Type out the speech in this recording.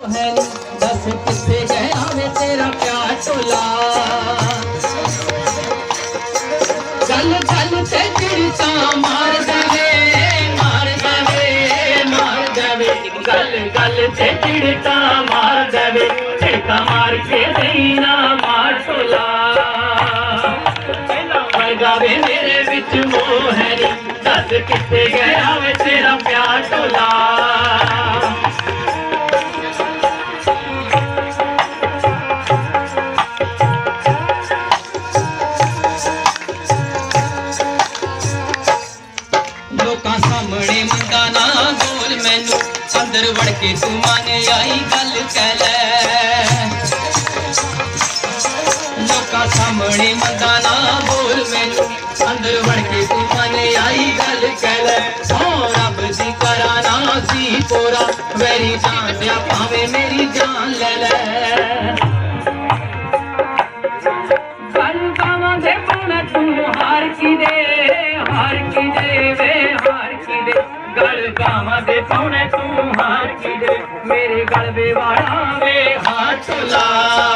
है दस किथे गया वे तेरा प्यार टोला गल गल ते चिड़ता मार देवे मार देवे मार देवे गल गल ते चिड़ता मार देवे चिड़का मार के देना मार टोला गावे मेरे बिच मोह है नी दस किथे गया वे तेरा प्यार टोला सामने मुंडा ना बोल मैनू अंदर वड़ के तू मन आई गल कह लै लोका सामने मुंडा ना बोल मैनू अंदर वड़ के तू मन आई गल कह लै रब दी करा ना सी पोरा मेरी जान दिया भावे मेरी जान ले लै गल गावांगे पाना तू हार की दे वे हार की दे गल गावा दे पौने तू हार की दे मेरे गल वे वाला वे हाथ ला